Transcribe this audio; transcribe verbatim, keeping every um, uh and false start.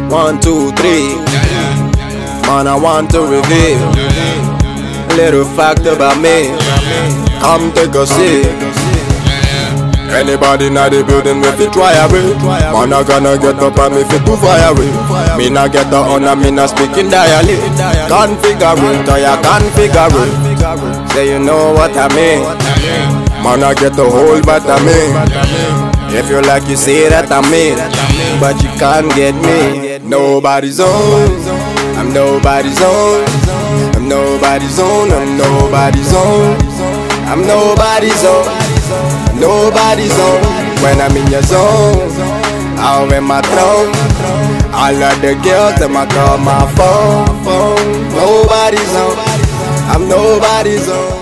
One, two, three. Man, I want to reveal little fact about me. Come take a seat. Anybody in the building with it try away. Man, I gonna get up and me fit to fire away. Me not get the honor, me not speaking dialect. Configure it, or you configure it. Say you know what I mean. Man, I get the whole vitamin. If you like, you say that I mean, but you can't get me. Nobody's own. I'm nobody's own. I'm nobody's own. I'm nobody's own. I'm nobody's own. Nobody's own. When I'm in your zone, I'll in my throne. All of the girls, them I call my phone. phone. Nobody's own. I'm nobody's own.